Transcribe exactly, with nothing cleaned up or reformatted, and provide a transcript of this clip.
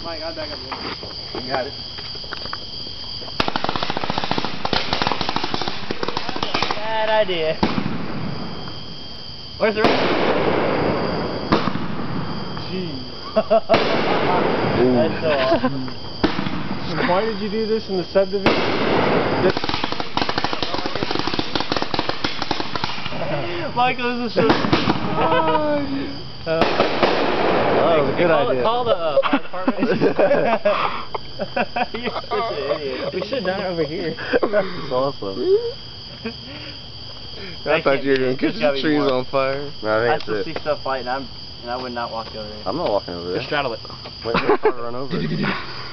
Mike, I'll back up. You got it. Bad idea. Where's the rest? Jeez. That's so awesome. Why did you do this in the subdivision? Michael, this is so... Oh, that was a good call, idea. Call the uh, fire department. You're such an idiot. We should have done it over here. That's awesome. I thought you were going to catch the trees on fire. No, I I think still that's see it. stuff lighting, I'm, and I would not walk over there. I'm not walking over there. Just straddle it. Wait for the car to run over it.